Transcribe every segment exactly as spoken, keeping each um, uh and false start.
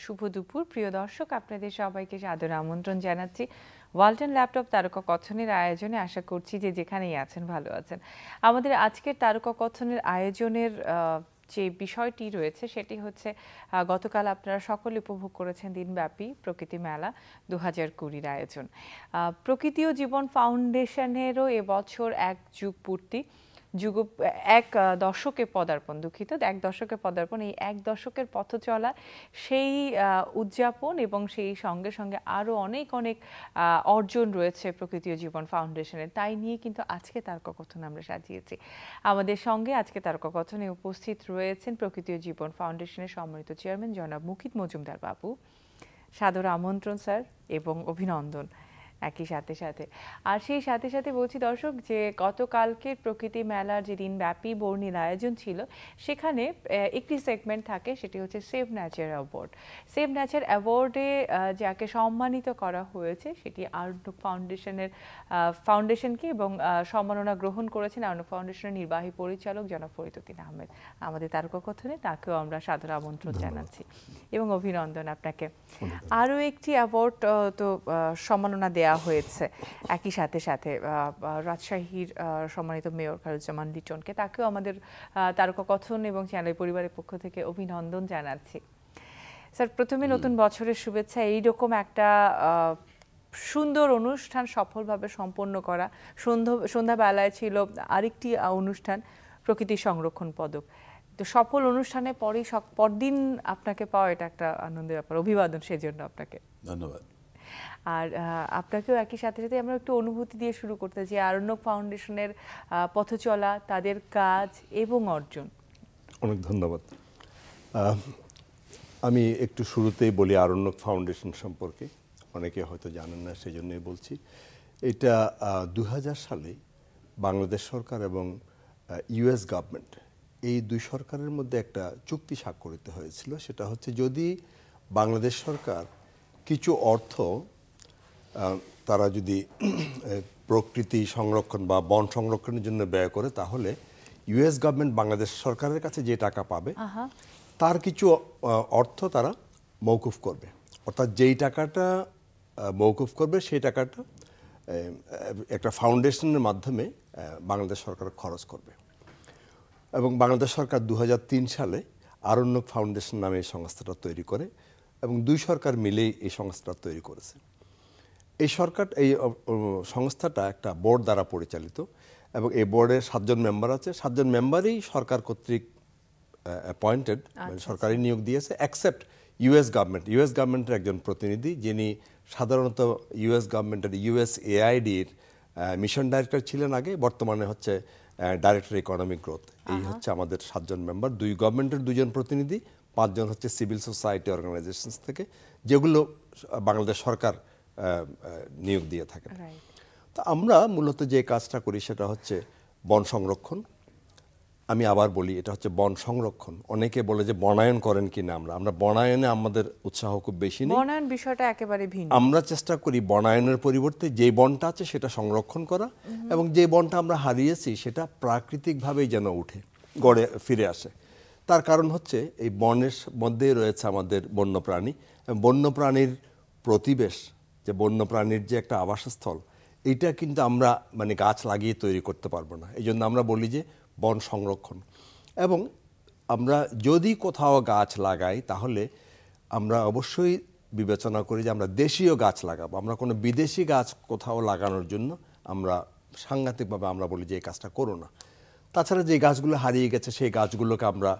শুভ দুপুর প্রিয় দর্শক, আপনাদের সবাইকে সাদর আমন্ত্রণ জানাচ্ছি ওয়ালটন ল্যাপটপ তারকা কথনের আয়োজনে। আশা করছি যে যেখানেই আছেন ভালো আছেন। আমাদের আজকের তারকা কথনের আয়োজনের যে বিষয়টি রয়েছে সেটি হচ্ছে গতকাল আপনারা সকলে উপভোগ করেছেন দিনব্যাপী প্রকৃতি মেলা দু হাজার কুড়ির আয়োজন। প্রকৃতি ও জীবন ফাউন্ডেশনেরও এবছর এক যুগ পূর্তি, যুগ এক দশকে পদার্পণ দুঃখিত এক দশকে পদার্পণ এই এক দশকের পথ চলা সেই উদযাপন এবং সেই সঙ্গে সঙ্গে আরও অনেক অনেক অর্জন রয়েছে প্রকৃতি ও জীবন ফাউন্ডেশনের। তাই নিয়ে কিন্তু আজকে তারকা কথন আমরা সাজিয়েছি। আমাদের সঙ্গে আজকে তারকা কথনে উপস্থিত রয়েছেন প্রকৃতি ও জীবন ফাউন্ডেশনের সম্মানিত চেয়ারম্যান জনাব মুকিত মজুমদার বাবু। সাদর আমন্ত্রণ স্যার এবং অভিনন্দন একই সাথে সাথে। আর সেই সাথে সাথে বলছি দর্শক যে গতকালকের প্রকৃতি মেলার যে দিনব্যাপী বর্ণিল আয়োজন ছিল সেখানে একটি সেগমেন্ট থাকে, সেটি হচ্ছে save nature award. Save nature অ্যাওয়ার্ডে যাকে সম্মানিত করা হয়েছে সেটি আরণ্যক ফাউন্ডেশনের ফাউন্ডেশনকে এবং সম্মাননা গ্রহণ করেছেন আরণ্যক ফাউন্ডেশনের নির্বাহী পরিচালক জনাব ফরিদউদ্দিন আহমেদ। আমাদের তারকা কথনে তাকেও আমরা সাদর আমন্ত্রণ জানাচ্ছি এবং অভিনন্দন আপনাকে। আরও একটি অ্যাওয়ার্ড তো সম্মাননা দেয়া হয়েছে একই সাথে সাথে রাজশাহীর সম্মানিত মেয়র খায়রুজ্জামান লিটনকে, তাকেও আমাদের তারকা কথন এবং চ্যানেল পরিবারের পক্ষ থেকে অভিনন্দন জানাচ্ছি। স্যার, প্রথমে নতুন বছরের শুভেচ্ছা। এইরকম একটা সুন্দর অনুষ্ঠান সফলভাবে সম্পন্ন করা, সন্ধ্যা সন্ধ্যাবেলায় ছিল আরেকটি অনুষ্ঠান প্রকৃতি সংরক্ষণ পদক। তো সফল অনুষ্ঠানে পরই পরদিন আপনাকে পাওয়া এটা একটা আনন্দের ব্যাপার। অভিবাদন সেজন্য আপনাকে। ধন্যবাদ। আর আপনাকেও একই সাথে সাথে আমরা একটু অনুভূতি দিয়ে শুরু করতে চাই আরণ্যক ফাউন্ডেশনের পথ চলা, তাদের কাজ এবং অর্জন। অনেক ধন্যবাদ। আমি একটু শুরুতেই বলি আরণ্যক ফাউন্ডেশন সম্পর্কে, অনেকে হয়তো জানেন না সেই জন্যই বলছি। এটা দু হাজার সালে বাংলাদেশ সরকার এবং ইউএস গভর্নমেন্ট এই দুই সরকারের মধ্যে একটা চুক্তি স্বাক্ষরিত হয়েছিল। সেটা হচ্ছে যদি বাংলাদেশ সরকার কিছু অর্থ তারা যদি প্রকৃতি সংরক্ষণ বা বন সংরক্ষণের জন্য ব্যয় করে তাহলে ইউএস গভর্নমেন্ট বাংলাদেশ সরকারের কাছে যে টাকা পাবে তার কিছু অর্থ তারা মওকুফ করবে। অর্থাৎ যেই টাকাটা মওকুফ করবে সেই টাকাটা একটা ফাউন্ডেশনের মাধ্যমে বাংলাদেশ সরকার খরচ করবে। এবং বাংলাদেশ সরকার দু হাজার তিন সালে আরণ্যক ফাউন্ডেশন নামে এই সংস্থাটা তৈরি করে এবং দুই সরকার মিলেই এই সংস্থাটা তৈরি করেছে। এই সরকার এই সংস্থাটা একটা বোর্ড দ্বারা পরিচালিত এবং এই বোর্ডের সাতজন মেম্বার আছে। সাতজন মেম্বারই সরকার কর্তৃক অ্যাপয়েন্টেড, সরকারি নিয়োগ দিয়েছে, অ্যাকসেপ্ট ইউএস গভর্নমেন্ট। ইউএস গভর্নমেন্টের একজন প্রতিনিধি যিনি সাধারণত ইউএস গভর্নমেন্টের ইউএসএআইডির মিশন ডাইরেক্টর ছিলেন আগে, বর্তমানে হচ্ছে ডাইরেক্টর ইকোনমিক গ্রোথ। এই হচ্ছে আমাদের সাতজন মেম্বার, দুই গভর্নমেন্টের দুজন প্রতিনিধি, পাঁচজন হচ্ছে সিভিল সোসাইটি অর্গানাইজেশনস থেকে, যেগুলো বাংলাদেশ সরকার নিয়োগ দিয়ে থাকেন। তো আমরা মূলত যে কাজটা করি সেটা হচ্ছে বন সংরক্ষণ। আমি আবার বলি এটা হচ্ছে বন সংরক্ষণ। অনেকে বলে যে বনায়ন করেন কিনা, আমরা আমরা বনায়নে আমাদের উৎসাহ খুব বেশি নেই। বনায়ন বিষয়টা একেবারে ভিন্ন। আমরা চেষ্টা করি বনায়নের পরিবর্তে যে বনটা আছে সেটা সংরক্ষণ করা এবং যে বনটা আমরা হারিয়েছি সেটা প্রাকৃতিকভাবেই যেন উঠে গড়ে ফিরে আসে। তার কারণ হচ্ছে এই বনের মধ্যেই রয়েছে আমাদের বন্যপ্রাণী। বন্যপ্রাণীর প্রতিবেশ, যে বন্যপ্রাণীর যে একটা আবাসস্থল, এইটা কিন্তু আমরা মানে গাছ লাগিয়ে তৈরি করতে পারবো না। এই জন্য আমরা বলি যে বন সংরক্ষণ। এবং আমরা যদি কোথাও গাছ লাগাই তাহলে আমরা অবশ্যই বিবেচনা করি যে আমরা দেশীয় গাছ লাগাবো। আমরা কোনো বিদেশি গাছ কোথাও লাগানোর জন্য আমরা সাংঘাতিকভাবে আমরা বলি যে এই কাজটা করো না। তাছাড়া যে গাছগুলো হারিয়ে গেছে সেই গাছগুলোকে আমরা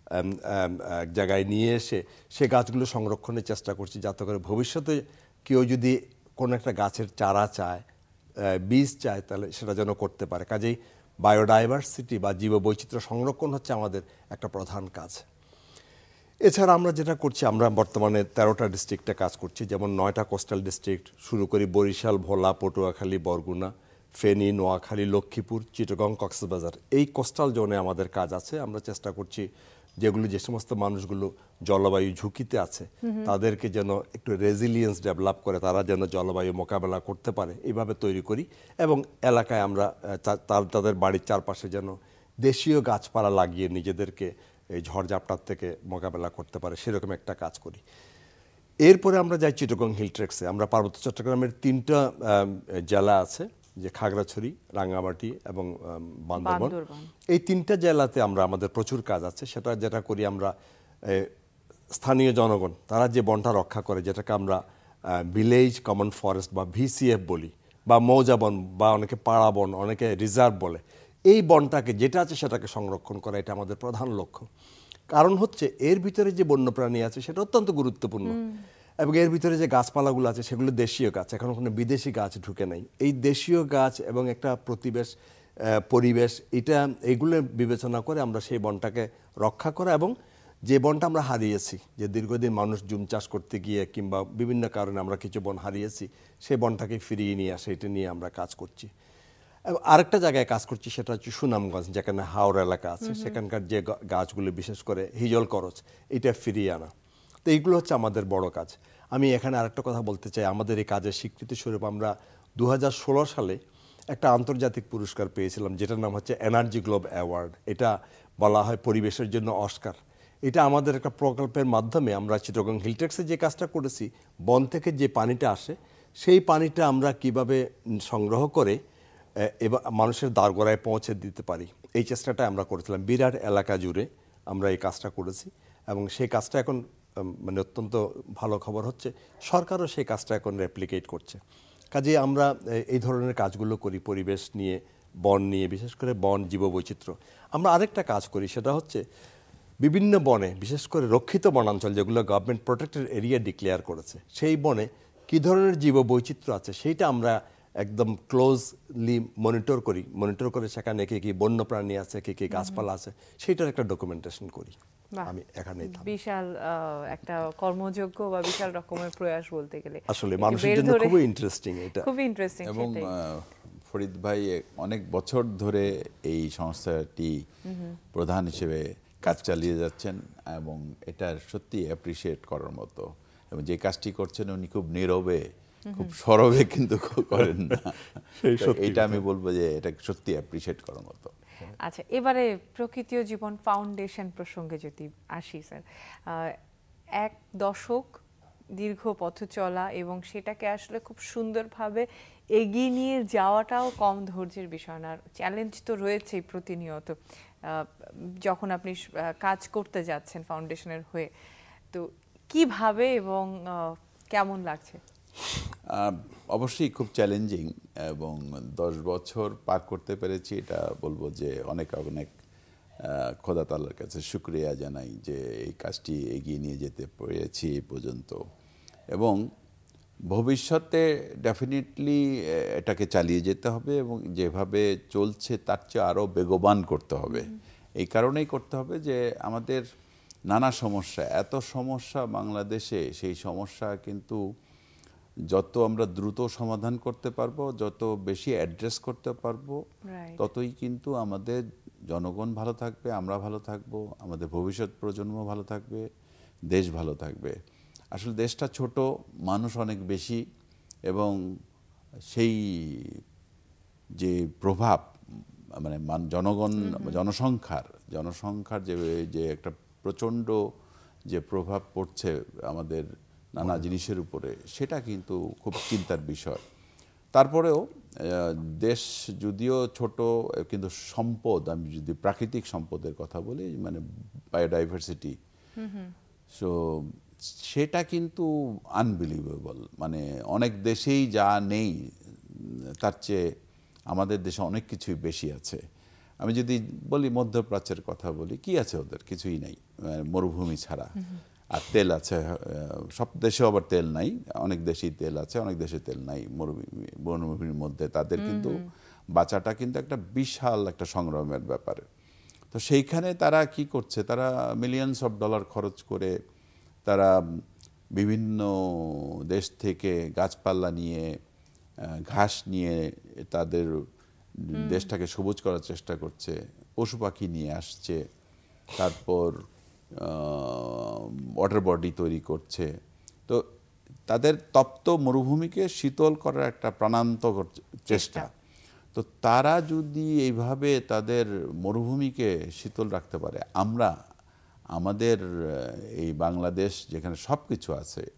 এক জায়গায় নিয়ে এসে সেই গাছগুলো সংরক্ষণের চেষ্টা করছি, যাতে করে ভবিষ্যতে কেউ যদি কোনো একটা গাছের চারা চায়, বীজ চায়, তাহলে সেটা যেন করতে পারে। কাজেই বায়োডাইভার্সিটি বা জীববৈচিত্র্য সংরক্ষণ হচ্ছে আমাদের একটা প্রধান কাজ। এছাড়া আমরা যেটা করছি, আমরা বর্তমানে তেরোটা ডিস্ট্রিক্টে কাজ করছি, যেমন নয়টা কোস্টাল ডিস্ট্রিক্ট শুরু করি, বরিশাল, ভোলা, পটুয়াখালী, বরগুনা, ফেনী, নোয়াখালী, লক্ষ্মীপুর, চিটাগং, কক্সবাজার। এই কোস্টাল জোনে আমাদের কাজ আছে। আমরা চেষ্টা করছি যেগুলো যে সমস্ত মানুষগুলো জলবায়ু ঝুঁকিতে আছে তাদেরকে যেন একটু রেজিলিয়েন্স ডেভেলপ করে, তারা যেন জলবায়ু মোকাবেলা করতে পারে, এইভাবে তৈরি করি। এবং এলাকায় আমরা তাদের বাড়ির চারপাশে যেন দেশীয় গাছপালা লাগিয়ে নিজেদেরকে এই ঝড়ঝাপটার থেকে মোকাবেলা করতে পারে, সেরকম একটা কাজ করি। এরপরে আমরা যাই চিটাগং হিল ট্রেক্সে। আমরা পার্বত্য চট্টগ্রামের তিনটা জেলা আছে, যে খাগড়াছড়ি, রাঙ্গামাটি এবং বান্দরবান। এই তিনটা জেলাতে আমরা আমাদের প্রচুর কাজ আছে। সেটা যেটা করি আমরা, স্থানীয় জনগণ তারা যে বনটা রক্ষা করে, যেটাকে আমরা ভিলেজ কমন ফরেস্ট বা ভিসিএফ বলি, বা মৌজা বন, বা অনেকে পাড়া বন, অনেকে রিজার্ভ বলে, এই বনটাকে যেটা আছে সেটাকে সংরক্ষণ করা, এটা আমাদের প্রধান লক্ষ্য। কারণ হচ্ছে এর ভিতরে যে বন্যপ্রাণী আছে সেটা অত্যন্ত গুরুত্বপূর্ণ, এবং এর ভিতরে যে গাছপালাগুলো আছে সেগুলো দেশীয় গাছ, এখন কোনো বিদেশি গাছ ঢুকে নাই। এই দেশীয় গাছ এবং একটা প্রতিবেশ পরিবেশ, এটা এইগুলো বিবেচনা করে আমরা সেই বনটাকে রক্ষা করা, এবং যে বনটা আমরা হারিয়েছি, যে দীর্ঘদিন মানুষ জুম চাষ করতে গিয়ে কিংবা বিভিন্ন কারণে আমরা কিছু বন হারিয়েছি, সেই বনটাকে ফিরিয়ে নিয়ে আসে, এটা নিয়ে আমরা কাজ করছি। আরেকটা জায়গায় কাজ করছি, সেটা হচ্ছে সুনামগঞ্জ, যেখানে হাওড় এলাকা আছে, সেখানকার যে গাছগুলো বিশেষ করে হিজল করচ, এটা ফিরিয়ে আনা। তো এইগুলো হচ্ছে আমাদের বড় কাজ। আমি এখানে আরেকটা কথা বলতে চাই, আমাদের এই কাজের স্বীকৃতি স্বরূপ আমরা দু হাজার ষোলো সালে একটা আন্তর্জাতিক পুরস্কার পেয়েছিলাম, যেটার নাম হচ্ছে এনার্জি গ্লোব অ্যাওয়ার্ড। এটা বলা হয় পরিবেশের জন্য অস্কার। এটা আমাদের একটা প্রকল্পের মাধ্যমে আমরা চিটাগং হিল ট্রেক্সে যে কাজটা করেছি, বন থেকে যে পানিটা আসে সেই পানিটা আমরা কিভাবে সংগ্রহ করে এবার মানুষের দ্বারগোড়ায় পৌঁছে দিতে পারি, এই চেষ্টাটা আমরা করেছিলাম। বিরাট এলাকা জুড়ে আমরা এই কাজটা করেছি, এবং সেই কাজটা এখন মানে অত্যন্ত ভালো খবর হচ্ছে, সরকারও সেই কাজটা এখন রেপ্লিকেট করছে। কাজে আমরা এই ধরনের কাজগুলো করি পরিবেশ নিয়ে, বন নিয়ে, বিশেষ করে বন জীববৈচিত্র্য। আমরা আরেকটা কাজ করি, সেটা হচ্ছে বিভিন্ন বনে, বিশেষ করে রক্ষিত বনাঞ্চল যেগুলো গভর্নমেন্ট প্রোটেক্টেড এরিয়া ডিক্লেয়ার করেছে, সেই বনে কী ধরনের জীববৈচিত্র্য আছে সেইটা আমরা একদম ক্লোজলি মনিটর করি। মনিটর করে সেখানে কে কি বন্যপ্রাণী আছে, কে কি গাছপালা আছে, সেইটার একটা ডকুমেন্টেশন করি। আমি এখানে বিশাল একটা কর্মযোগ্য বা বিশাল রকমের প্রয়াস বলতে গেলে, আসলে মানুষের জন্য খুবই ইন্টারেস্টিং এটা, খুবই ইন্টারেস্টিং। এবং ফরিদ ভাই অনেক বছর ধরে এই সংস্থাটি প্রধান হিসেবে কাজ চালিয়ে যাচ্ছেন, এবং এটা সত্যি অ্যাপ্রিসিয়েট করার মতো। এবং যে কাজটি করছেন উনি খুব নীরবে, খুব সরবে কিন্তু করেন না। এইটা আমি বলবো যে এটা সত্যি অ্যাপ্রিসিয়েট করার মতো। আচ্ছা, এবারে প্রকৃতি ও জীবন ফাউন্ডেশন প্রসঙ্গে যদি আসি স্যার, এক দশক দীর্ঘ পথ চলা এবং সেটাকে আসলে খুব সুন্দরভাবে এগিয়ে নিয়ে যাওয়াটাও কম ধৈর্যের বিষয় না। চ্যালেঞ্জ তো রয়েছেই প্রতিনিয়ত যখন আপনি কাজ করতে যাচ্ছেন ফাউন্ডেশনের হয়ে, তো কিভাবে এবং কেমন লাগছে? অবশ্যই খুব চ্যালেঞ্জিং, এবং দশ বছর পার করতে পেরেছি, এটা বলবো যে অনেক অনেক খোদা তাআলার কাছে শুকরিয়া জানাই যে এই কাজটি এগিয়ে নিয়ে যেতে পেরেছি এই পর্যন্ত। এবং ভবিষ্যতে ডেফিনেটলি এটাকে চালিয়ে যেতে হবে, এবং যেভাবে চলছে তার চেয়ে আরও বেগবান করতে হবে। এই কারণেই করতে হবে যে আমাদের নানা সমস্যা, এত সমস্যা বাংলাদেশে, সেই সমস্যা কিন্তু যত আমরা দ্রুত সমাধান করতে পারবো, যত বেশি অ্যাড্রেস করতে পারবো, ততই কিন্তু আমাদের জনগণ ভালো থাকবে, আমরা ভালো থাকবো, আমাদের ভবিষ্যৎ প্রজন্ম ভালো থাকবে, দেশ ভালো থাকবে। আসলে দেশটা ছোট, মানুষ অনেক বেশি, এবং সেই যে প্রভাব মানে জনগণ জনসংখ্যার জনসংখ্যার যে যে একটা প্রচণ্ড যে প্রভাব পড়ছে আমাদের নানা জিনিসের উপরে, সেটা কিন্তু খুব চিন্তার বিষয়। তারপরেও দেশ যদিও ছোট, কিন্তু সম্পদ, আমি যদি প্রাকৃতিক সম্পদের কথা বলি, মানে বায়োডাইভার্সিটি, সো সেটা কিন্তু আনবিলিভেবল। মানে অনেক দেশেই যা নেই তার চেয়ে আমাদের দেশে অনেক কিছুই বেশি আছে। আমি যদি বলি মধ্যপ্রাচ্যের কথা বলি, কি আছে ওদের? কিছুই নাই, মরুভূমি ছাড়া। আর তেল আছে, সব দেশে আবার তেল নাই, অনেক দেশেই তেল আছে, অনেক দেশে তেল নাই। মরুভূমি বনভূমির মধ্যে তাদের কিন্তু বাঁচাটা কিন্তু একটা বিশাল একটা সংগ্রামের ব্যাপার। তো সেইখানে তারা কি করছে, তারা মিলিয়নস অফ ডলার খরচ করে তারা বিভিন্ন দেশ থেকে গাছপালা নিয়ে, ঘাস নিয়ে তাদের দেশটাকে সবুজ করার চেষ্টা করছে, পশু পাখি নিয়ে আসছে, তারপর ওয়াটার বডি তৈরি করছে। তো তাদের তপ্ত মরুভূমিকে শীতল করার একটা প্রাণান্তকর চেষ্টা। তো তারা যদি এইভাবে তাদের মরুভূমিকে শীতল রাখতে পারে, আমরা আমাদের এই বাংলাদেশ যেখানে সব কিছু আছে,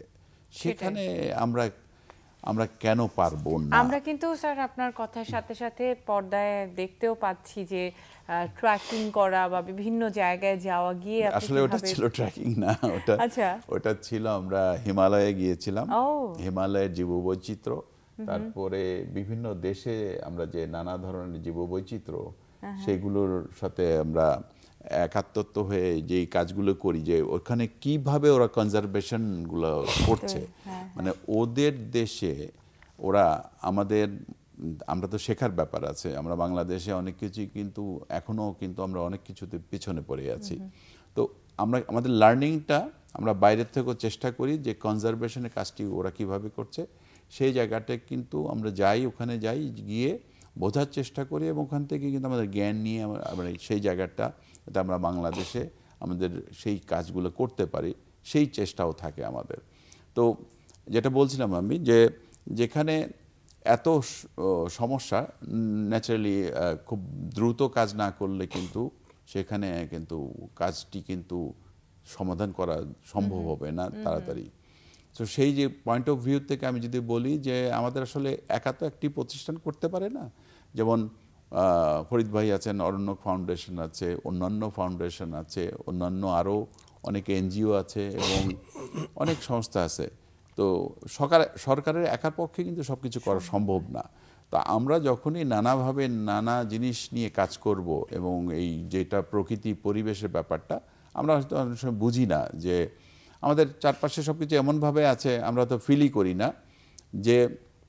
সেখানে আমরা আমরা কেন পারবো না? আমরা কিন্তু স্যার আপনার কথার সাথে সাথে পর্দায় দেখতেও পাচ্ছি যে ট্র্যাকিং করা বা বিভিন্ন জায়গায় যাওয়া গিয়ে আসলে ওটা ছিল ট্র্যাকিং না, ওটা আচ্ছা ওটা ছিল আমরা হিমালয়ে গিয়েছিলাম। ও হিমালয়ের জীববৈচিত্র্য, তারপরে বিভিন্ন দেশে আমরা যে নানা ধরনের জীববৈচিত্র্য সেগুলোর সাথে আমরা একাত্মত্ব হয়ে যেই কাজগুলো করি, যে ওখানে কিভাবে ওরা কনজারভেশন গুলো করছে, মানে ওদের দেশে ওরা আমাদের, আমরা তো শেখার ব্যাপার আছে, আমরা বাংলাদেশে অনেক কিছুই কিন্তু এখনো কিন্তু আমরা অনেক কিছুতে পিছনে পড়ে আছি। তো আমরা আমাদের লার্নিংটা আমরা বাইরের থেকেও চেষ্টা করি যে কনজারভেশনের কাজটি ওরা কিভাবে করছে, সেই জায়গাটা কিন্তু আমরা যাই, ওখানে যাই, গিয়ে বোঝার চেষ্টা করি এবং ওখান থেকে কিন্তু আমাদের জ্ঞান নিয়ে আমরা সেই জায়গাটা এটা আমরা বাংলাদেশে আমাদের সেই কাজগুলো করতে পারি, সেই চেষ্টাও থাকে আমাদের। তো যেটা বলছিলাম আমি, যে যেখানে এত সমস্যা, ন্যাচারালি খুব দ্রুত কাজ না করলে কিন্তু সেখানে কিন্তু কাজটি কিন্তু সমাধান করা সম্ভব হবে না তাড়াতাড়ি। তো সেই যে পয়েন্ট অফ ভিউ থেকে আমি যদি বলি যে আমাদের আসলে একা তো একটি প্রতিষ্ঠান করতে পারে না, যেমন ফরিদ ভাই আছেন, অরণ্যক ফাউন্ডেশন আছে, অন্যান্য ফাউন্ডেশন আছে, অন্যান্য আরও অনেক এনজিও আছে এবং অনেক সংস্থা আছে। তো সরকার সরকারের একার পক্ষে কিন্তু সব কিছু করা সম্ভব না। তা আমরা যখনই নানাভাবে নানা জিনিস নিয়ে কাজ করব এবং এই যেটা প্রকৃতি পরিবেশের ব্যাপারটা আমরা হয়তো অনেক সময় বুঝি না, যে আমাদের চারপাশে সব কিছু এমনভাবে আছে আমরা তো ফিলই করি না যে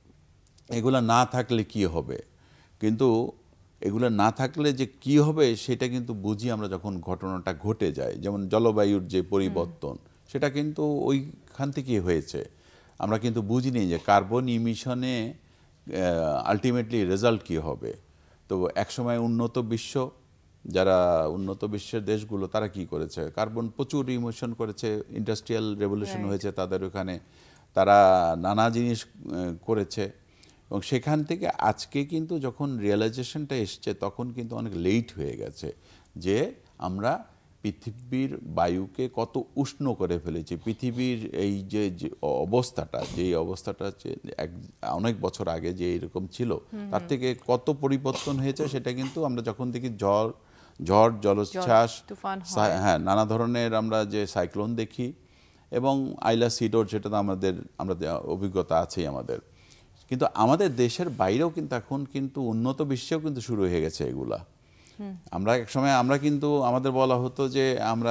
এগুলো না থাকলে কি হবে, কিন্তু এগুলো না থাকলে যে কি হবে সেটা কিন্তু বুঝি আমরা যখন ঘটনাটা ঘটে যায়। যেমন জলবায়ুর যে পরিবর্তন, সেটা কিন্তু ওইখান থেকেই হয়েছে। আমরা কিন্তু বুঝিনি যে কার্বন ইমিশনে আলটিমেটলি রেজাল্ট কি হবে। তো একসময় উন্নত বিশ্ব, যারা উন্নত বিশ্বের দেশগুলো তারা কি করেছে, কার্বন প্রচুর ইমিশন করেছে, ইন্ডাস্ট্রিয়াল রেভলিউশন হয়েছে তাদের ওখানে, তারা নানা জিনিস করেছে এবং সেখান থেকে আজকে কিন্তু যখন রিয়েলাইজেশনটা এসছে তখন কিন্তু অনেক লেট হয়ে গেছে, যে আমরা পৃথিবীর বায়ুকে কত উষ্ণ করে ফেলেছি। পৃথিবীর এই যে অবস্থাটা, যেই অবস্থাটা এক অনেক বছর আগে যে এরকম ছিল তার থেকে কত পরিবর্তন হয়েছে, সেটা কিন্তু আমরা যখন দেখি ঝড় ঝড় জলোচ্ছ্বাস, হ্যাঁ, নানা ধরনের আমরা যে সাইক্লোন দেখি এবং আইলা সিডর, যেটা আমাদের আমরা অভিজ্ঞতা আছেই আমাদের, কিন্তু আমাদের দেশের বাইরেও কিন্তু এখন কিন্তু উন্নত বিশ্বেও কিন্তু শুরু হয়ে গেছে এগুলা। আমরা এক সময় আমরা কিন্তু আমাদের বলা হতো যে আমরা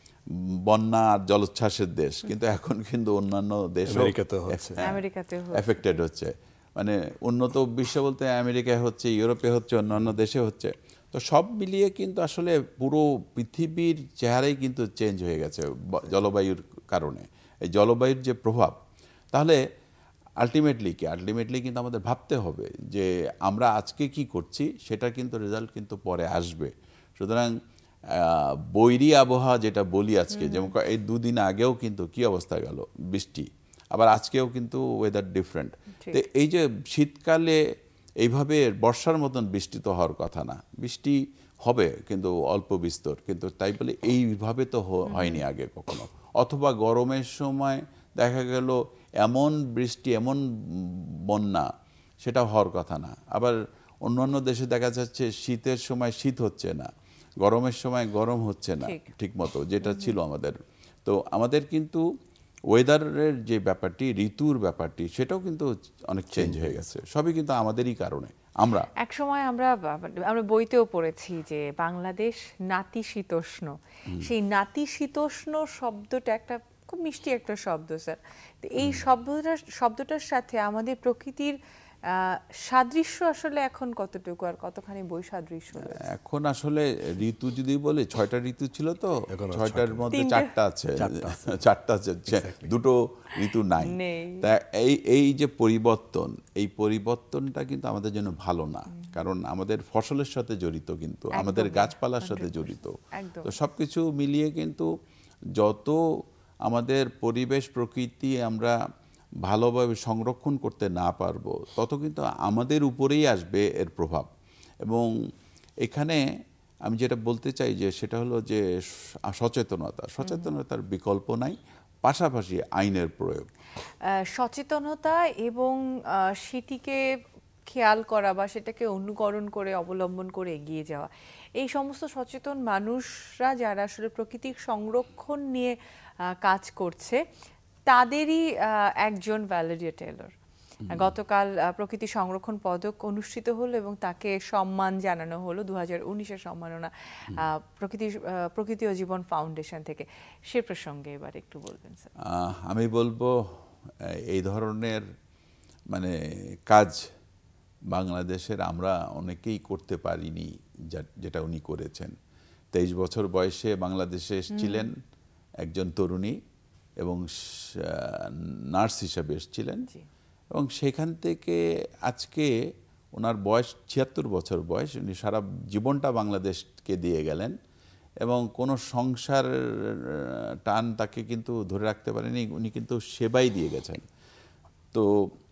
বন্যা আর জলোচ্ছ্বাসের দেশ, কিন্তু এখন কিন্তু অন্যান্য দেশও এফেক্টেড হচ্ছে। মানে উন্নত বিশ্ব বলতে আমেরিকায় হচ্ছে, ইউরোপে হচ্ছে, অন্যান্য দেশে হচ্ছে। তো সব মিলিয়ে কিন্তু আসলে পুরো পৃথিবীর চেহারাই কিন্তু চেঞ্জ হয়ে গেছে জলবায়ুর কারণে। এই জলবায়ুর যে প্রভাব, তাহলে আলটিমেটলি কি আলটিমেটলি কিন্তু আমাদের ভাবতে হবে যে আমরা আজকে কি করছি, সেটা কিন্তু রেজাল্ট কিন্তু পরে আসবে। সুতরাং বৈরী আবহাওয়া যেটা বলি আজকে, যেমন এই দুদিন আগেও কিন্তু কি অবস্থা গেল, বৃষ্টি, আবার আজকেও কিন্তু ওয়েদার ডিফারেন্ট। তো এই যে শীতকালে এইভাবে বর্ষার মতন বৃষ্টি তো হওয়ার কথা না, বৃষ্টি হবে কিন্তু অল্প বিস্তর, কিন্তু তাই বলে এইভাবে তো হয়নি আগে কখনো। অথবা গরমের সময় দেখা গেল এমন বৃষ্টি, এমন বন্যা, সেটা হওয়ার কথা না। আবার অন্যান্য দেশে দেখা যাচ্ছে শীতের সময় শীত হচ্ছে না, গরমের সময় গরম হচ্ছে না ঠিক মতো, যেটা ছিল আমাদের। তো আমাদের কিন্তু ওয়েদারের যে ব্যাপারটি, ঋতুর ব্যাপারটি, সেটাও কিন্তু অনেক চেঞ্জ হয়ে গেছে, সবই কিন্তু আমাদেরই কারণে। আমরা এক সময় আমরা আমরা বইতেও পড়েছি যে বাংলাদেশ নাতিশীতোষ্ণ, সেই নাতিশীতোষ্ণ শব্দটা একটা খুব মিষ্টি একটা শব্দ স্যার। এই শব্দটার শব্দটার সাথে আমাদের প্রকৃতির সাদৃশ্য আসলে এখন কতটুকু আর কতখানি বৈসাদৃশ্য? এখন আসলে ঋতু যদি বলি, ছয়টা ঋতু ছিল, তো ছয়টার মধ্যে চারটা আছে, চারটা আছে, দুটো ঋতু নাই। তা এই এই যে পরিবর্তন, এই পরিবর্তনটা কিন্তু আমাদের জন্য ভালো না, কারণ আমাদের ফসলের সাথে জড়িত, কিন্তু আমাদের গাছপালার সাথে জড়িত। তো সবকিছু মিলিয়ে কিন্তু যত আমাদের পরিবেশ প্রকৃতি আমরা ভালোভাবে সংরক্ষণ করতে না পারবো, তত কিন্তু আমাদের উপরেই আসবে এর প্রভাব। এবং এখানে আমি যেটা বলতে চাই যে সেটা হলো যে সচেতনতা, সচেতনতার বিকল্প নাই। পাশাপাশি আইনের প্রয়োগ, সচেতনতা এবং সেটিকে খেয়াল করা বা সেটাকে অনুকরণ করে অবলম্বন করে এগিয়ে যাওয়া, এই সমস্ত সচেতন মানুষরা যারা আসলে প্রকৃতির সংরক্ষণ নিয়ে কাজ করছে তাদেরই একজন ভ্যালেরিয়া টেলর। গতকাল প্রকৃতি সংরক্ষণ পদক অনুষ্ঠিত হলো এবং তাকে সম্মান জানানো হলো দু হাজার উনিশের সম্মাননা প্রকৃতি প্রকৃতি ও জীবন ফাউন্ডেশন থেকে। সে প্রসঙ্গে এবার একটু বলবেন স্যার। আমি বলবো এই ধরনের মানে কাজ বাংলাদেশের আমরা অনেকেই করতে পারিনি যেটা উনি করেছেন। তেইশ বছর বয়সে বাংলাদেশে এসেছিলেন একজন তরুণী এবং নার্স হিসাবে এসেছিলেন এবং সেখান থেকে আজকে ওনার বয়স ছিয়াত্তর বছর বয়স, উনি সারা জীবনটা বাংলাদেশকে দিয়ে গেলেন এবং কোনো সংসার টান তাকে কিন্তু ধরে রাখতে পারেনি, উনি কিন্তু সেবাই দিয়ে গেছেন। তো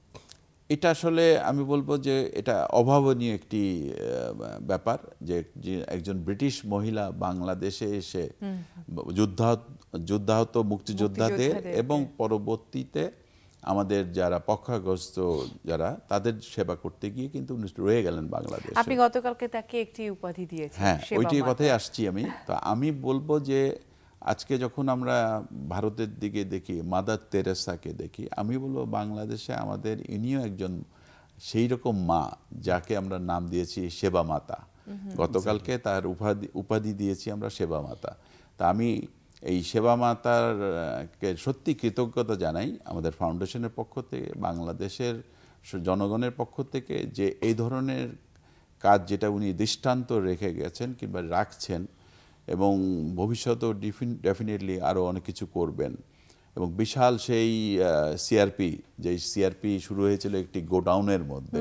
এটা আসলে আমি বলবো যে এটা অভাবনীয় একটি ব্যাপার যে একজন ব্রিটিশ মহিলা বাংলাদেশে এসে যুদ্ধাহত যুদ্ধাহত মুক্তিযোদ্ধাদের এবং পরবর্তীতে আমাদের যারা পক্ষাগ্রস্ত যারা তাদের সেবা করতে গিয়ে কিন্তু রয়ে গেলেন বাংলাদেশে। আপনি গতকালকে তাকে একটি উপাধি দিয়েছেন। হ্যাঁ, ওইটি কথাই আসছি আমি। তো আমি বলবো যে আজকে যখন আমরা ভারতের দিকে দেখি, মাদার তেরেসাকে দেখি, আমি বলবো বাংলাদেশে আমাদের ইনিও একজন সেই রকম মা যাকে আমরা নাম দিয়েছি সেবা মাতা। গতকালকে তার উপাধি উপাধি দিয়েছি আমরা সেবা মাতা। তা আমি এই সেবা মাতারকে সত্যি কৃতজ্ঞতা জানাই আমাদের ফাউন্ডেশনের পক্ষ থেকে, বাংলাদেশের জনগণের পক্ষ থেকে, যে এই ধরনের কাজ যেটা উনি দৃষ্টান্ত রেখে গেছেন কিংবা রাখছেন এবং ভবিষ্যতেও ডেফিনেটলি আরও অনেক কিছু করবেন। এবং বিশাল সেই সিআরপি, যে সিআরপি শুরু হয়েছিল একটি গোডাউনের মধ্যে,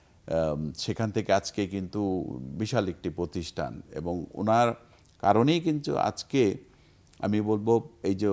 সেখান থেকে আজকে কিন্তু বিশাল একটি প্রতিষ্ঠান এবং ওনার কারণেই কিন্তু আজকে আমি বলবো এই যে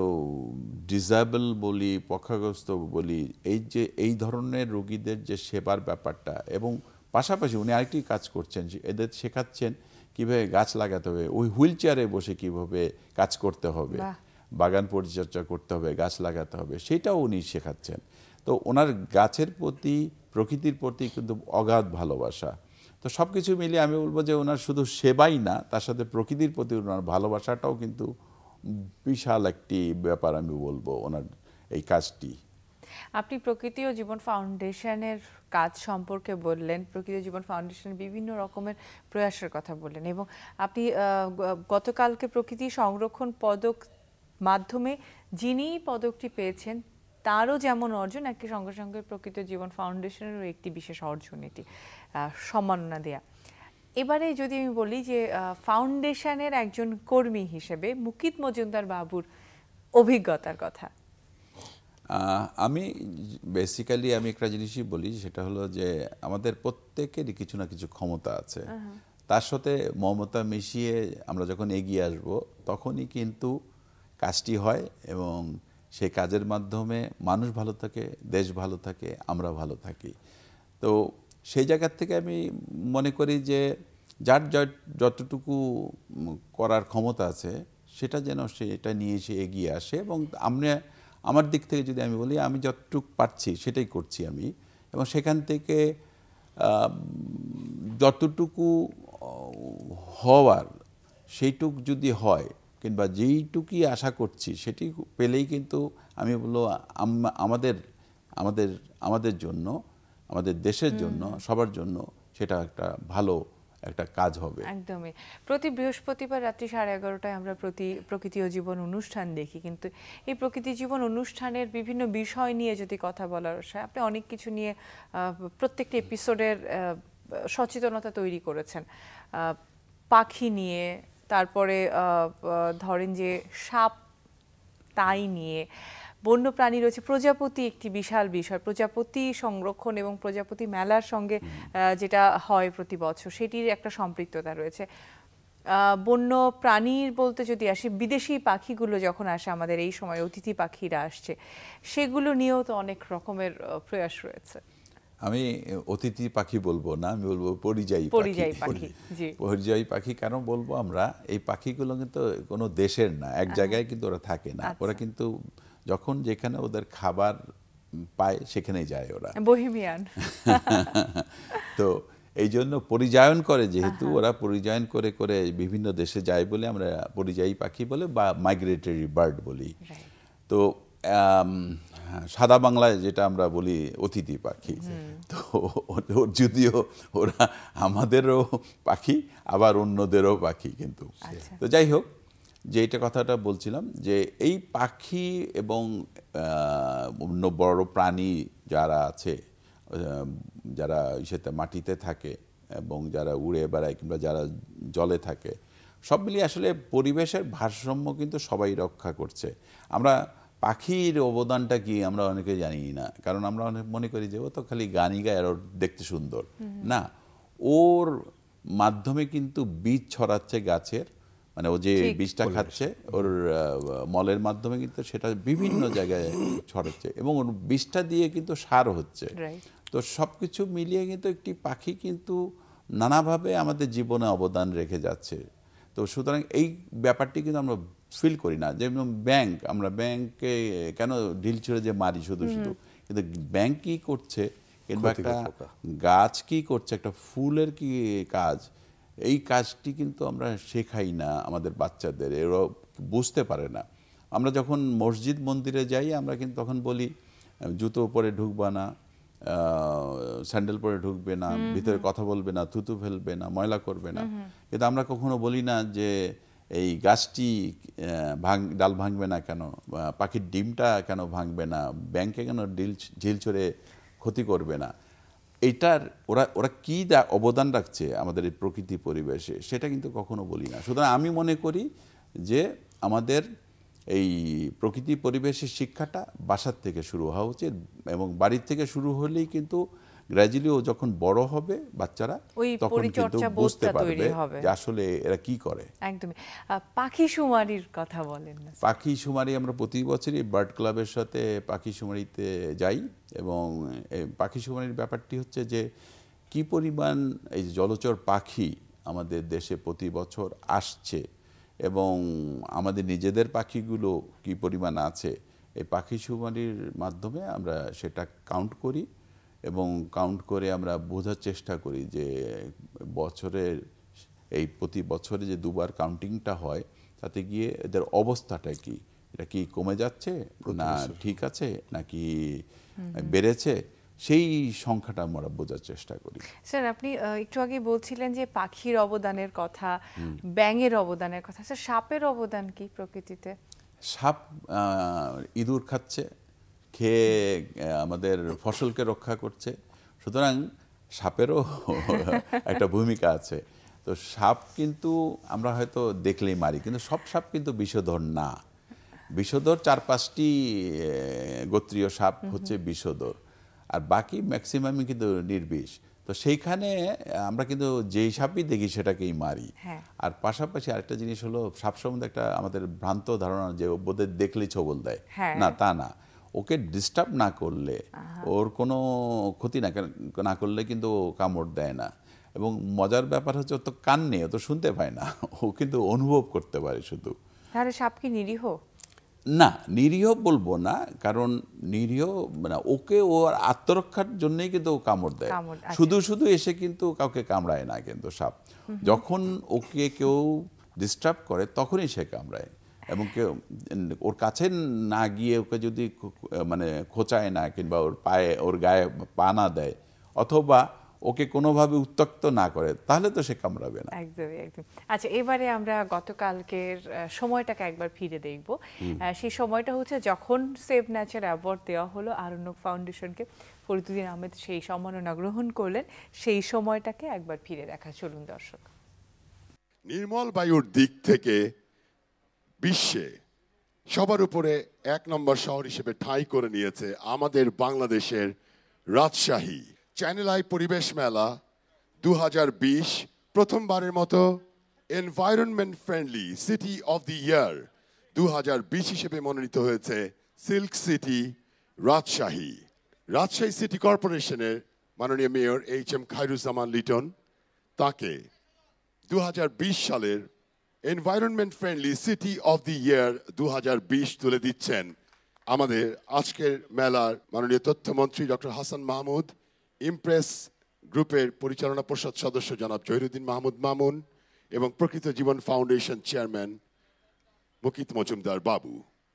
ডিসেবল বলি, পক্ষাগ্রস্ত বলি, এই যে এই ধরনের রোগীদের যে সেবার ব্যাপারটা, এবং পাশাপাশি উনি আরেকটি কাজ করছেন, এদের শেখাচ্ছেন কিভাবে গাছ লাগাতে হবে, ওই হুইল চেয়ারে বসে কিভাবে কাজ করতে হবে, বাগান পরিচর্যা করতে হবে, গাছ লাগাতে হবে, সেটাও উনি শেখাচ্ছেন। তো ওনার গাছের প্রতি, প্রকৃতির প্রতি কিন্তু অগাধ ভালোবাসা। তো সব কিছু মিলিয়ে আমি বলবো যে ওনার শুধু সেবাই না, তার সাথে প্রকৃতির প্রতি ওনার ভালোবাসাটাও কিন্তু বিশাল একটি ব্যাপার আমি বলবো ওনার এই কাজটি। আপনি প্রকৃতি ও জীবন ফাউন্ডেশনের কাজ সম্পর্কে বললেন, প্রকৃতি ও জীবন ফাউন্ডেশনের বিভিন্ন রকমের প্রয়াসের কথা বললেন এবং আপনি গতকালকে প্রকৃতি সংরক্ষণ পদক মাধ্যমে যিনি পদকটি পেয়েছেন তারও যেমন অর্জন, একই সঙ্গে সঙ্গে প্রকৃতি ও জীবন ফাউন্ডেশনেরও একটি বিশেষ অর্জন এটি সম্মাননা দেয়া। এবারে যদি আমি বলি যে ফাউন্ডেশনের একজন কর্মী হিসেবে মুকিত মজুমদার বাবুর অভিজ্ঞতার কথা। আমি বেসিক্যালি আমি একটা জিনিসই বলি, সেটা হলো যে আমাদের প্রত্যেকেরই কিছু না কিছু ক্ষমতা আছে, তার সাথে মমতা মিশিয়ে আমরা যখন এগিয়ে আসব তখনই কিন্তু কাজটি হয় এবং সেই কাজের মাধ্যমে মানুষ ভালো থাকে, দেশ ভালো থাকে, আমরা ভালো থাকি। তো সেই জায়গার থেকে আমি মনে করি যে যার যতটুকু করার ক্ষমতা আছে সেটা যেন সেটা নিয়ে এসে এগিয়ে আসে এবং আমরা, আমার দিক থেকে যদি আমি বলি, আমি যতটুকু পারছি সেটাই করছি আমি, এবং সেখান থেকে যতটুকু হওয়ার সেইটুক যদি হয় কিংবা যেইটুকুই আশা করছি সেটি পেলেই কিন্তু আমি বলবো আমাদের আমাদের আমাদের জন্য, আমাদের দেশের জন্য, সবার জন্য সেটা একটা ভালো একটা কাজ হবে। একদমই। প্রতি বৃহস্পতিবার রাত্রি সাড়ে এগারোটায় আমরা প্রতি প্রকৃতি ও জীবন অনুষ্ঠান দেখি, কিন্তু এই প্রকৃতি জীবন অনুষ্ঠানের বিভিন্ন বিষয় নিয়ে যদি কথা বলার হয়, আপনি অনেক কিছু নিয়ে প্রত্যেকটি এপিসোডের সচেতনতা তৈরি করেছেন। পাখি নিয়ে, তারপরে ধরেন যে সাপ তাই নিয়ে, বন্য প্রাণী রয়েছে, প্রজাপতি একটি বিশাল বিষয়, প্রজাপতি সংরক্ষণ এবং প্রজাপতি মেলার সঙ্গে যেটা হয় প্রতি বছর সেটির একটা সম্পৃক্ততা রয়েছে। বন্য প্রাণীর বলতে যদি আসি, বিদেশি পাখিগুলো যখন আসে আমাদের এই সময়, অতিথি পাখিরা আসছে, সেগুলো নিয়েও তো অনেক রকমের প্রয়াস রয়েছে। আমি অতিথি পাখি বলবো না, আমি বলবো পরিযায়ী পাখি। পরিযায়ী পাখি কেন বলবো, আমরা এই পাখিগুলো কিন্তু কোনো দেশের না, এক জায়গায় কিন্তু ওরা থাকে না, ওরা কিন্তু যখন যেখানে ওদের খাবার পায় সেখানেই যায় ওরা। বহিমিয়ান। তো এই জন্য পরিযায়ন করে, যেহেতু ওরা পরিযায়ন করে করে বিভিন্ন দেশে যায় বলে আমরা পরিযায়ী পাখি বলে বা মাইগ্রেটরি বার্ড বলি। তো সাদা বাংলায় যেটা আমরা বলি অতিথি পাখি। তো যদিও ওরা আমাদেরও পাখি আবার অন্যদেরও পাখি কিন্তু। তো যাই হোক, যে এটা কথাটা বলছিলাম যে এই পাখি এবং অন্য বড় প্রাণী যারা আছে, যারা ইসেতে মাটিতে থাকে এবং যারা উড়ে বেড়ায় কিংবা যারা জলে থাকে, সব মিলিয়ে আসলে পরিবেশের ভারসাম্য কিন্তু সবাই রক্ষা করছে। আমরা পাখির অবদানটা কি আমরা অনেকে জানি না, কারণ আমরা অনেক মনে করি যে ও তো খালি গানই গায় আর ওর দেখতে সুন্দর। না, ওর মাধ্যমে কিন্তু বীজ ছড়াচ্ছে গাছের, মানে ও যে বীজটা খাচ্ছে ওর মলের মাধ্যমে কিন্তু সেটা বিভিন্ন জায়গায় ছড়াচ্ছে এবং ওর বীজটা দিয়ে কিন্তু সার হচ্ছে। তো সব কিছু মিলিয়ে কিন্তু একটি পাখি কিন্তু নানাভাবে আমাদের জীবনে অবদান রেখে যাচ্ছে। তো সুতরাং এই ব্যাপারটি কিন্তু আমরা ফিল করি না। যেমন ব্যাংক, আমরা ব্যাংকে কেন ঢিল ছেড়ে যে মারি শুধু শুধু, কিন্তু ব্যাংক কি করছে কিংবা একটা গাছ কি করছে, একটা ফুলের কি কাজ, এই কাজটি কিন্তু আমরা শেখাই না আমাদের বাচ্চাদের, এরা বুঝতে পারে না। আমরা যখন মসজিদ মন্দিরে যাই আমরা কিন্তু তখন বলি জুতো পরে ঢুকবা না, স্যান্ডেল পরে ঢুকবে না, ভিতরে কথা বলবে না, থুতু ফেলবে না, ময়লা করবে না। কিন্তু আমরা কখনো বলি না যে এই গাছটি ভাঙ ডাল ভাঙবে না কেন, পাখির ডিমটা কেন ভাঙবে না, ব্যাংকে কেন ডিল ঝিল ছড়ে ক্ষতি করবে না। এইটার ওরা ওরা কী অবদান রাখছে আমাদের এই প্রকৃতি পরিবেশে, সেটা কিন্তু কখনো বলি না। সুতরাং আমি মনে করি যে আমাদের এই প্রকৃতি পরিবেশের শিক্ষাটা বাসার থেকে শুরু হওয়া উচিত, এবং বাড়ির থেকে শুরু হলেই কিন্তু গ্র্যাজুয়ালি ও যখন বড় হবে বাচ্চারা তখন কিন্তু বুঝতে পারবে যে আসলে এরা কি করে। একদমই। পাখি শুমারির কথা বলেন না। পাখি শুমারি আমরা প্রতি বছরই বার্ড ক্লাবের সাথে পাখি শুমারিতে যাই, এবং এই পাখি শুমারির ব্যাপারটি হচ্ছে যে কি পরিমাণ এই জলচর পাখি আমাদের দেশে প্রতি বছর আসছে এবং আমাদের নিজেদের পাখিগুলো কি পরিমাণ আছে, এই পাখি শুমারির মাধ্যমে আমরা সেটা কাউন্ট করি এবং কাউন্ট করে আমরা বোঝার চেষ্টা করি যে বছরের এই প্রতি বছরে যে দুবার কাউন্টিংটা হয় তাতে গিয়ে এদের অবস্থাটা কি, এটা কি কমে যাচ্ছে না ঠিক আছে নাকি বেড়েছে, সেই সংখ্যাটা আমরা বোঝার চেষ্টা করি। স্যার, আপনি একটু আগে বলছিলেন যে পাখির অবদানের কথা, ব্যাঙের অবদানের কথা। স্যার, সাপের অবদান কি প্রকৃতিতে? সাপ ইঁদুর খাচ্ছে, খেয়ে আমাদের ফসলকে রক্ষা করছে, সুতরাং সাপেরও একটা ভূমিকা আছে। তো সাপ কিন্তু আমরা হয়তো দেখলেই মারি, কিন্তু সব সাপ কিন্তু বিষধর না। বিষধর চার পাঁচটি গোত্রীয় সাপ হচ্ছে বিষধর, আর বাকি ম্যাক্সিমামই কিন্তু নির্বিষ। তো সেইখানে আমরা কিন্তু যেই সাপই দেখি সেটাকেই মারি। আর পাশাপাশি আরেকটা জিনিস হলো, সাপ সম্বন্ধে একটা আমাদের ভ্রান্ত ধারণা যে ওদের দেখলেই ছবল দেয়, না তা না। ওকে ডিস্টার্ব না করলে, ওর কোনো ক্ষতি না না করলে কিন্তু কামড় দেয় না। এবং মজার ব্যাপার হচ্ছে ও তো কান নেই, ও তো শুনতে পায় না, ও কিন্তু অনুভব করতে পারে শুধু। তাহলে সাপ কি নিরীহ? না, নিরীহ বলবো না, কারণ নিরীহ মানে ওকে ওর আত্মরক্ষার জন্যই কিন্তু ও কামড় দেয়, শুধু শুধু এসে কিন্তু কাউকে কামড়ায় না। কিন্তু সাপ যখন ওকে কেউ ডিস্টার্ব করে তখনই সে কামড়ায়, এবং কেউ ওর কাছে না গিয়ে ওকে যদি মানে খোঁচায় না কিংবা ওর পায়ে ওর গায়ে পা না দেয় অথবা ওকে কোনোভাবে উত্ত্যক্ত না করে তাহলে তো সে কামড়াবে না। একদমই একদম। আচ্ছা, এবারে আমরা গতকালকের সময়টাকে একবার ফিরে দেখব। সেই সময়টা হচ্ছে যখন সেভ নেচার অ্যাওয়ার্ড দেওয়া হলো আরণ্যক ফাউন্ডেশনকে, ফরিদুদ্দীন আহমেদ সেই সম্মাননা গ্রহণ করলেন। সেই সময়টাকে একবার ফিরে দেখা, চলুন দর্শক। নির্মল বায়ুর দিক থেকে বিশ্বে সবার উপরে এক নম্বর শহর হিসেবে ঠাঁই করে নিয়েছে আমাদের বাংলাদেশের রাজশাহী। চ্যানেল আই পরিবেশ মেলা দু হাজার বিশ প্রথমবারের মতো environment friendly city of the year দু হাজার বিশ হিসেবে মনোনীত হয়েছে silk city Rajshahi. Rajshahi city কর্পোরেশনের মাননীয় mayor H M Khairuzzaman Liton তাকে দু হাজার বিশ সালের environment friendly city of the year দু হাজার বিশ তুলে দিচ্ছেন আমাদের আজকের মেলার মাননীয় তথ্যমন্ত্রী ডক্টর হাসান মাহমুদ, ইমপ্রেস গ্রুপের পরিচালনা পরিষদ সদস্য জনাব জহিরুদ্দিন মাহমুদ মামুন এবং প্রকৃত জীবন ফাউন্ডেশন চেয়ারম্যান মুকিত মজুমদার বাবু।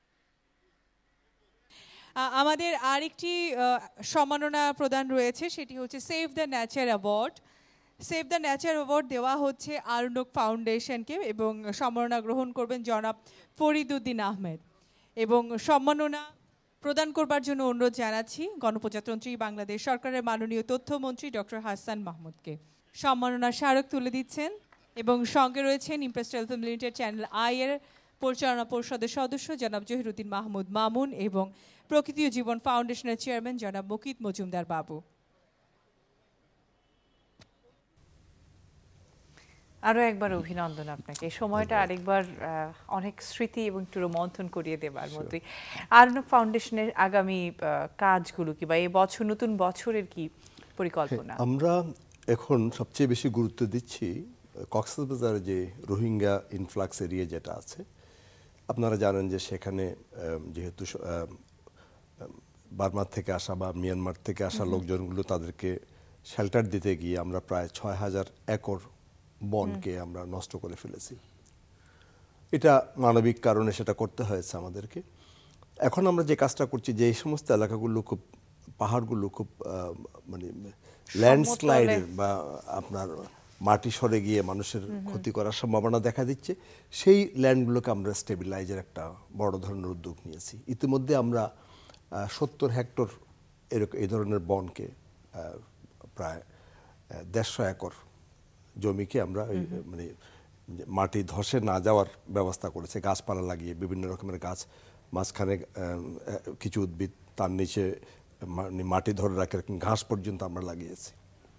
আমাদের আরেকটি সম্মাননা প্রদান রয়েছে, সেটি হচ্ছে save the nature award. Save the nature award দেওয়া হচ্ছে আরণ্যক ফাউন্ডেশনকে এবং সম্মাননা গ্রহণ করবেন জনাব ফরিদউদ্দিন আহমেদ। এবং সম্মাননা প্রদান করবার জন্য অনুরোধ জানাচ্ছি গণপ্রজাতন্ত্রী বাংলাদেশ সরকারের মাননীয় তথ্যমন্ত্রী ডক্টর হাসান মাহমুদকে। সম্মাননার স্মারক তুলে দিচ্ছেন এবং সঙ্গে রয়েছেন Impress Telefilm Limited channel I এর পরিচালনা পরিষদের সদস্য জনাব জহিরুদ্দিন মাহমুদ মামুন এবং প্রকৃতি ও জীবন ফাউন্ডেশনের চেয়ারম্যান জনাব মুকিত মজুমদার বাবু। আরো একবার অভিনন্দন আপনাকে। সময়টা আরেকবার অনেক স্মৃতি এবং একটু রোমন্থন করিয়ে দেবার মতোই। আরণ্যক ফাউন্ডেশনের আগামী কাজগুলো কি বা এই বছর নতুন বছরের কি পরিকল্পনা? আমরা এখন সবচেয়ে বেশি গুরুত্ব দিচ্ছি কক্সবাজারে যে রোহিঙ্গা ইনফ্লাক্স এরিয়া যেটা আছে। আপনারা জানেন যে সেখানে যেহেতু বার্মার থেকে আসা বা মিয়ানমার থেকে আসা লোকজনগুলো, তাদেরকে শেল্টার দিতে গিয়ে আমরা প্রায় ছয় হাজার একর বনকে আমরা নষ্ট করে ফেলেছি। এটা মানবিক কারণে সেটা করতে হয়েছে আমাদেরকে। এখন আমরা যে কাজটা করছি, যে এই সমস্ত এলাকাগুলো খুব পাহাড়গুলো খুব মানে ল্যান্ডস্লাইডের বা আপনার মাটি সরে গিয়ে মানুষের ক্ষতি করার সম্ভাবনা দেখা দিচ্ছে, সেই ল্যান্ডগুলোকে আমরা স্টেবিলাইজের একটা বড় ধরনের উদ্যোগ নিয়েছি। ইতিমধ্যে আমরা সত্তর হেক্টর এরকম এই ধরনের বনকে প্রায় দেড়শো একর জমিকে আমরা মানে মাটি ধসে না যাওয়ার ব্যবস্থা করেছে, গাছপালা লাগিয়ে বিভিন্ন রকমের গাছ, মাঝখানে কিছু উদ্ভিদ, তার নিচে মাটি ধরে রাখে ঘাস পর্যন্ত আমরা লাগিয়েছি।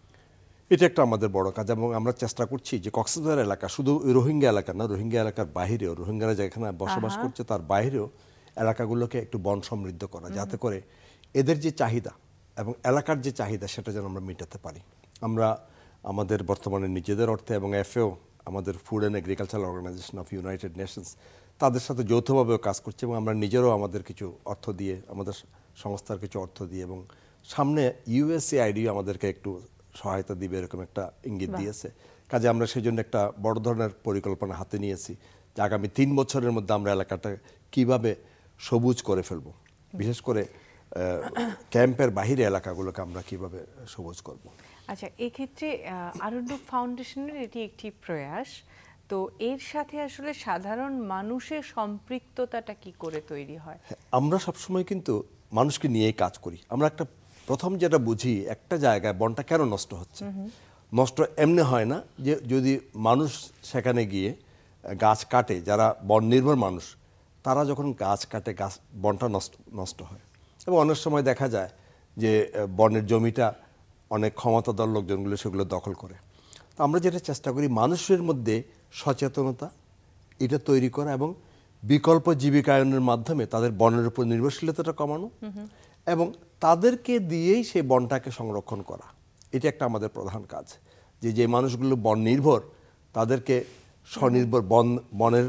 এটা একটা আমাদের বড় কাজ এবং আমরা চেষ্টা করছি যে কক্সবাজার এলাকা শুধু রোহিঙ্গা এলাকা না, রোহিঙ্গা এলাকার বাহিরেও, রোহিঙ্গারা যেখানে বসবাস করছে তার বাইরেও এলাকাগুলোকে একটু বন সমৃদ্ধ করা, যাতে করে এদের যে চাহিদা এবং এলাকার যে চাহিদা সেটা যেন আমরা মেটাতে পারি। আমরা আমাদের বর্তমানে নিজেদের অর্থে এবং এফএও, আমাদের food and agricultural organization of United Nations, তাদের সাথে যৌথভাবেও কাজ করছি এবং আমরা নিজেরও আমাদের কিছু অর্থ দিয়ে, আমাদের সংস্থার কিছু অর্থ দিয়ে, এবং সামনে ইউএসএআইডি আমাদেরকে একটু সহায়তা দিবে এরকম একটা ইঙ্গিত দিয়েছে। কাজে আমরা সেই জন্য একটা বড় ধরনের পরিকল্পনা হাতে নিয়েছি যে আগামী তিন বছরের মধ্যে আমরা এলাকাটা কিভাবে সবুজ করে ফেলব, বিশেষ করে ক্যাম্পের বাহিরে এলাকাগুলোকে আমরা কিভাবে সবুজ করব। আচ্ছা, এক্ষেত্রে আরণ্যক ফাউন্ডেশনের এটি একটি প্রয়াস, তো এর সাথে আসলে সাধারণ মানুষের সম্পৃক্ততাটা কি করে তৈরি হয়? আমরা সবসময় কিন্তু মানুষকে নিয়েই কাজ করি। আমরা একটা প্রথম যেটা বুঝি, একটা জায়গায় বনটা কেন নষ্ট হচ্ছে। নষ্ট এমনি হয় না যে যদি মানুষ সেখানে গিয়ে গাছ কাটে, যারা বন নির্ভর মানুষ, তারা যখন গাছ কাটে গাছ বনটা নষ্ট নষ্ট হয়। এবং অনেক সময় দেখা যায় যে বনের জমিটা অনেক ক্ষমতাধর লোকজনগুলো সেগুলো দখল করে। তো আমরা যেটা চেষ্টা করি, মানুষের মধ্যে সচেতনতা এটা তৈরি করা এবং বিকল্প জীবিকায়নের মাধ্যমে তাদের বনের উপর নির্ভরশীলতাটা কমানো এবং তাদেরকে দিয়েই সেই বনটাকে সংরক্ষণ করা। এটা একটা আমাদের প্রধান কাজ, যে যে মানুষগুলো বন নির্ভর তাদেরকে স্বনির্ভর, বন বনের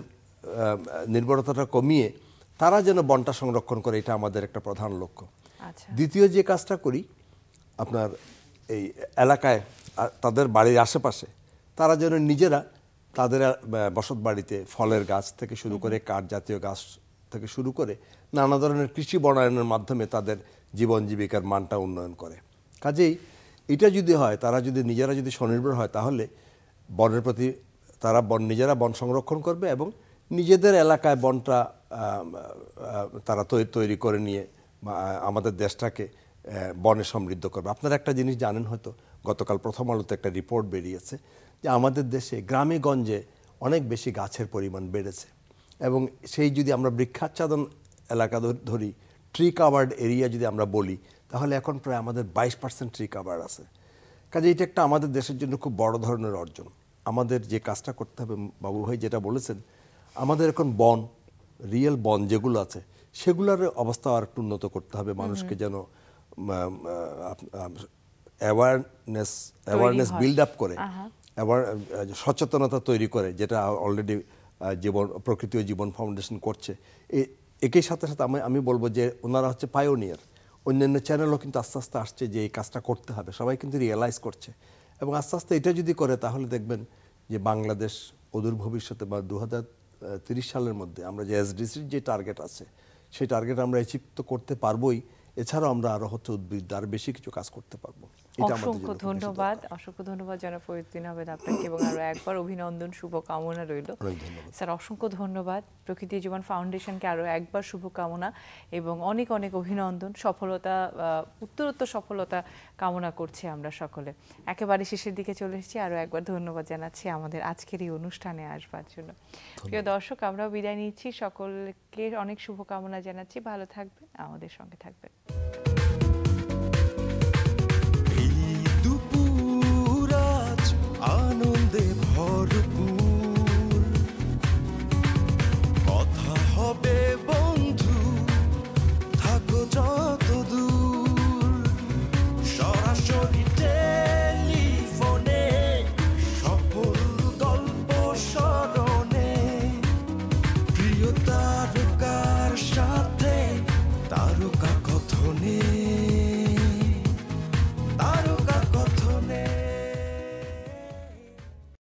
নির্ভরতাটা কমিয়ে তারা যেন বনটা সংরক্ষণ করে, এটা আমাদের একটা প্রধান লক্ষ্য। দ্বিতীয় যে কাজটা করি, আপনার এই এলাকায় তাদের বাড়ির আশেপাশে তারা যেন নিজেরা তাদের বসত বাড়িতে ফলের গাছ থেকে শুরু করে কাঠ জাতীয় গাছ থেকে শুরু করে নানা ধরনের কৃষি বনায়নের মাধ্যমে তাদের জীবন জীবিকার মানটা উন্নয়ন করে। কাজেই এটা যদি হয়, তারা যদি নিজেরা যদি স্বনির্ভর হয়, তাহলে বনের প্রতি তারা বন নিজেরা বন সংরক্ষণ করবে এবং নিজেদের এলাকায় বনটা তারা তৈরি করে নিয়ে আমাদের দেশটাকে বনে সমৃদ্ধ করবে। আপনারা একটা জিনিস জানেন হয়তো, গতকাল প্রথম আলোতে একটা রিপোর্ট বেরিয়েছে যে আমাদের দেশে গ্রামে গঞ্জে অনেক বেশি গাছের পরিমাণ বেড়েছে এবং সেই যদি আমরা বৃক্ষাচ্ছাদন এলাকা ধরি, ট্রি কাভার্ড এরিয়া যদি আমরা বলি, তাহলে এখন প্রায় আমাদের বাইশ পার্সেন্ট ট্রি কাভার আছে। কাজে এটা একটা আমাদের দেশের জন্য খুব বড় ধরনের অর্জন। আমাদের যে কাজটা করতে হবে, বাবু ভাই যেটা বলেছেন, আমাদের এখন বন, রিয়েল বন যেগুলো আছে সেগুলোর অবস্থা আর একটু উন্নত করতে হবে, মানুষকে যেন অ্যাওয়ারনেস অ্যাওয়ারনেস বিল্ড আপ করে, সচেতনতা তৈরি করে, যেটা অলরেডি জীবন প্রকৃতি ও জীবন ফাউন্ডেশন করছে। একই সাথে সাথে আমি আমি বলবো যে ওনারা হচ্ছে পায়োনিয়ার। অন্যান্য চ্যানেলও কিন্তু আস্তে আস্তে আসছে যে এই কাজটা করতে হবে, সবাই কিন্তু রিয়েলাইজ করছে এবং আস্তে আস্তে এটা যদি করে তাহলে দেখবেন যে বাংলাদেশ অদূর ভবিষ্যতে বা দু হাজার তিরিশ সালের মধ্যে আমরা যে এসডিসির যে টার্গেট আছে সেই টার্গেট আমরা অ্যাচিভ তো করতে পারবোই, এছাড়াও আমরা আরো হচ্ছে উদ্বৃত্ত আর বেশি কিছু কাজ করতে পারবো। এটা আমাদের অসংখ্য জন্য ধন্যবাদ, অসংখ্য ধন্যবাদ জনাব ফরিদউদ্দিন আহমেদ আপনাকে এবং আরো একবার অভিনন্দন, শুভকামনা রইল। অনেক ধন্যবাদ স্যার, অসংখ্য ধন্যবাদ। প্রকৃতি জীবন ফাউন্ডেশনকে আরো একবার শুভকামনা এবং অনেক অনেক অভিনন্দন, সফলতা, উত্তরোত্তর সফলতা কামনা করছি আমরা সকলে। একেবারে শেষের দিকে চলে এসেছি, আরো একবার ধন্যবাদ জানাচ্ছি আমাদের আজকের এই অনুষ্ঠানে আসবার জন্য। প্রিয় দর্শক, আমরাও বিদায় নিচ্ছি, সকলকে অনেক শুভকামনা জানাচ্ছি। ভালো থাকবেন, আমাদের সঙ্গে থাকবেন।